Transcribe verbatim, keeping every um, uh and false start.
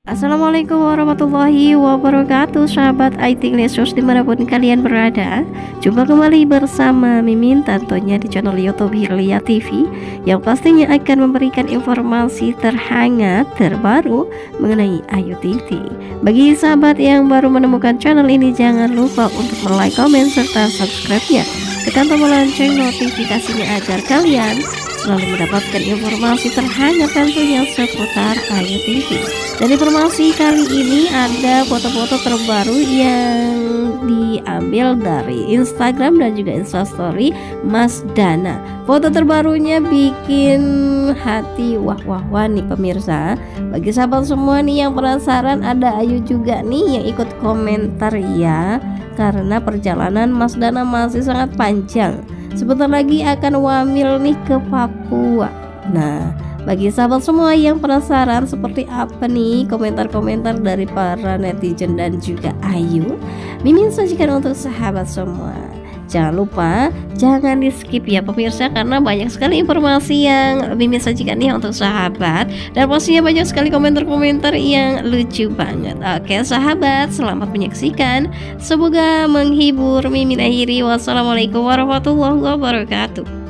Assalamualaikum warahmatullahi wabarakatuh, sahabat I T Lesus dimanapun kalian berada. Jumpa kembali bersama Mimin tentunya di channel YouTube Hilya T V, yang pastinya akan memberikan informasi terhangat terbaru mengenai Ayu Ting Ting. Bagi sahabat yang baru menemukan channel ini, jangan lupa untuk like, komen, serta subscribe-nya. Tekan tombol lonceng notifikasinya agar kalian selalu mendapatkan informasi terhangat tentunya seputar Ayu Ting Ting. Dan informasi kali ini ada foto-foto terbaru yang diambil dari Instagram dan juga Instastory Mas Dana. Foto terbarunya bikin hati wah-wah-wah nih pemirsa. Bagi sahabat semua nih yang penasaran, ada Ayu juga nih yang ikut komentar ya, karena perjalanan Mas Dana masih sangat panjang. Sebentar lagi akan wamil nih ke Papua. Nah, bagi sahabat semua yang penasaran seperti apa nih komentar-komentar dari para netizen dan juga Ayu, Mimin sajikan untuk sahabat semua. Jangan lupa, jangan di skip ya pemirsa, karena banyak sekali informasi yang Mimin sajikan nih untuk sahabat. Dan pastinya banyak sekali komentar-komentar yang lucu banget. Oke sahabat, selamat menyaksikan. Semoga menghibur. Mimin akhiri, wassalamualaikum warahmatullahi wabarakatuh.